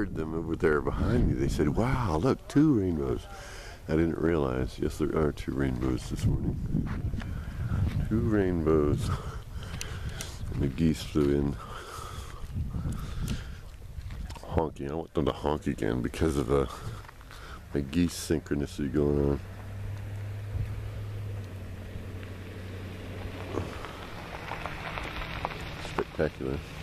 heard them over there behind me. They said, wow, look, 2 rainbows. I didn't realize, yes, there are 2 rainbows this morning. 2 rainbows. And the geese flew in honking. I want them to honk again because of the geese synchronicity going on. Spectacular.